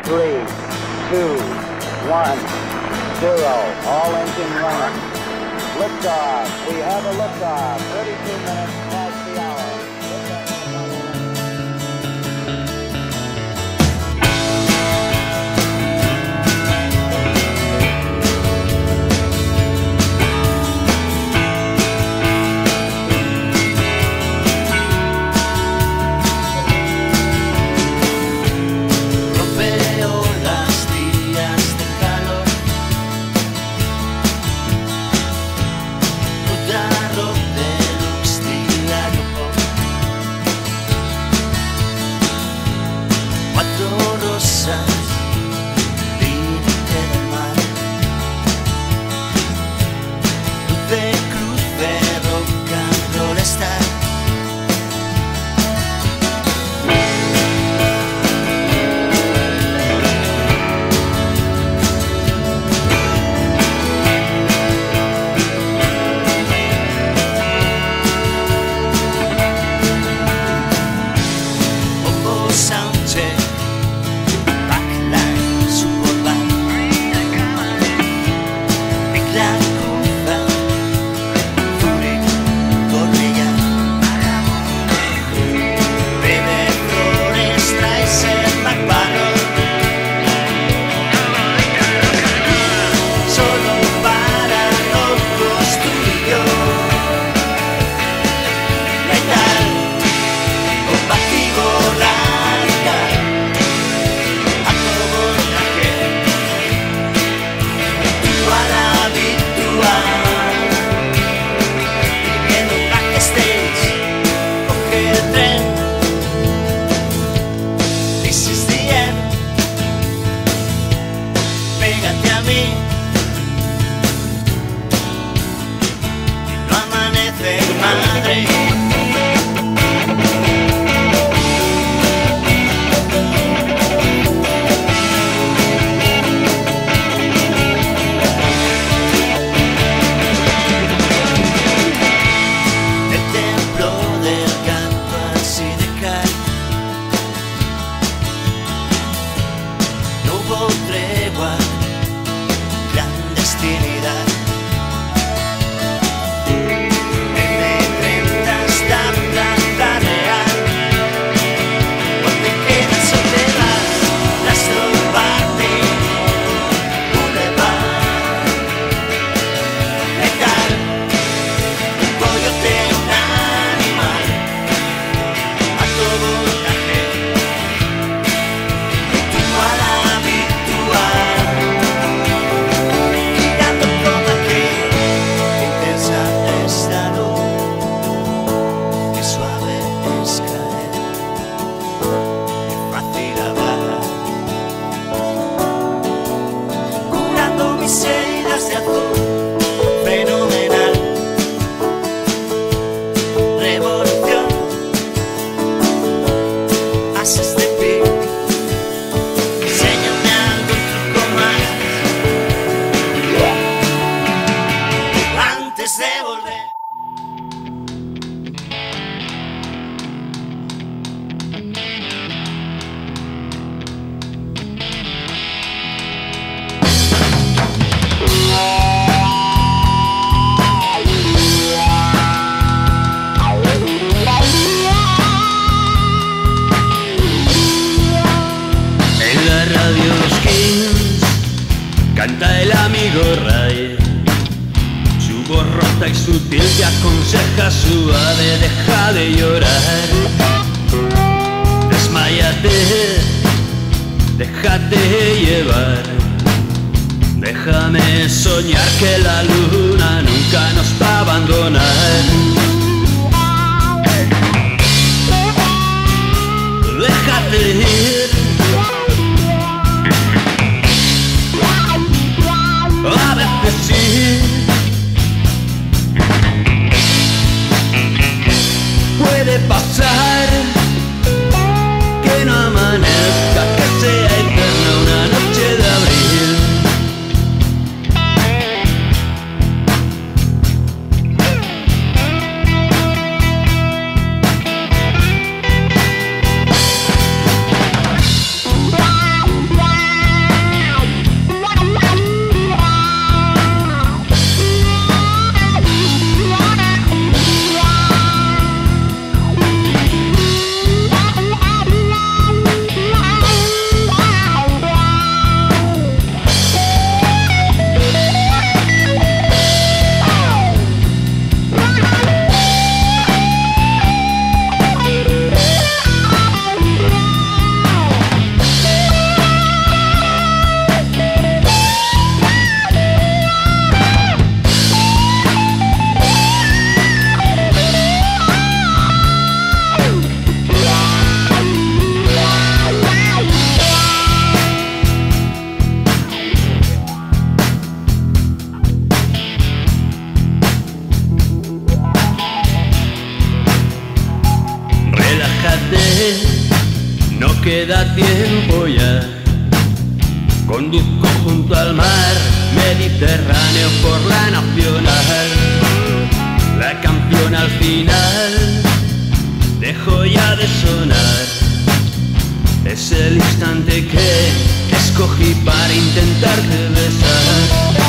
3, 2, 1, 0. All engine running. Liftoff. We have a liftoff. 32 minutes past the hour. Canta el amigo Ray, su voz rota y sutil te aconseja suave, deja de llorar. Desmáyate, déjate llevar. Déjame soñar que la luna nunca nos va a abandonar. Déjate ir. A veces sí, puede pasar que no amanezca, que sea eterna una noche de abril. Conduzco junto al mar Mediterráneo por la nacional. La canción al final dejó ya de sonar. Es el instante que escogí para intentarte besar.